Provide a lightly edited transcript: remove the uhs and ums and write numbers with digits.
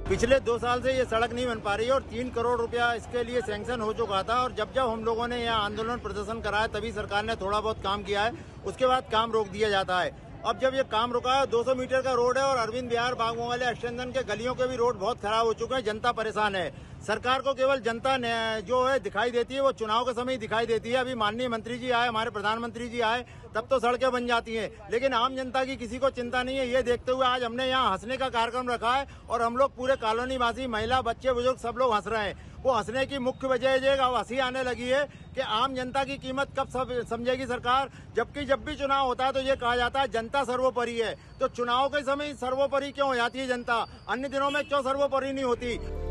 पिछले 2 साल से ये सड़क नहीं बन पा रही है और 3 करोड़ रुपया इसके लिए सैंक्शन हो चुका था और जब जब हम लोगों ने यहाँ आंदोलन प्रदर्शन कराया तभी सरकार ने थोड़ा बहुत काम किया है, उसके बाद काम रोक दिया जाता है। अब जब ये काम रुका है, 200 मीटर का रोड है और अरविंद विहार बागों वाले एक्सटेंशन के गलियों के भी रोड बहुत खराब हो चुके हैं। जनता परेशान है। सरकार को केवल जनता जो है दिखाई देती है, वो चुनाव के समय ही दिखाई देती है। अभी माननीय मंत्री जी आए, हमारे प्रधानमंत्री जी आए, तब तो सड़कें बन जाती हैं, लेकिन आम जनता की किसी को चिंता नहीं है। ये देखते हुए आज हमने यहाँ हंसने का कार्यक्रम रखा है और हम लोग पूरे कॉलोनी वासी, महिला, बच्चे, बुजुर्ग सब लोग हंस रहे हैं। वो हंसने की मुख्य वजह ये हंसी आने लगी है कि आम जनता की कीमत कब सब समझेगी सरकार। जबकि जब भी चुनाव होता है तो ये कहा जाता है जनता सर्वोपरि है, तो चुनाव के समय सर्वोपरि क्यों हो जाती है जनता, अन्य दिनों में क्यों सर्वोपरि नहीं होती।